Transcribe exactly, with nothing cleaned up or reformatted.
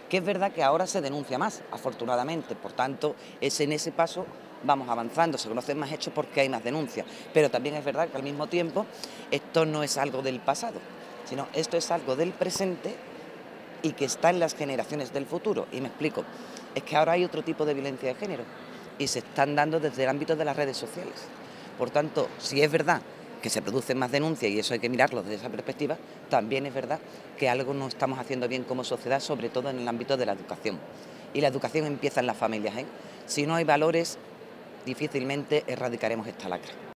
que es verdad que ahora se denuncia más, afortunadamente, por tanto, es en ese paso vamos avanzando, se conocen más hechos porque hay más denuncias, pero también es verdad que al mismo tiempo esto no es algo del pasado, sino esto es algo del presente y que está en las generaciones del futuro. Y me explico, es que ahora hay otro tipo de violencia de género y se están dando desde el ámbito de las redes sociales. Por tanto, si es verdad que se producen más denuncias y eso hay que mirarlo desde esa perspectiva, también es verdad que algo no estamos haciendo bien como sociedad, sobre todo en el ámbito de la educación. Y la educación empieza en las familias, ¿eh? Si no hay valores, difícilmente erradicaremos esta lacra.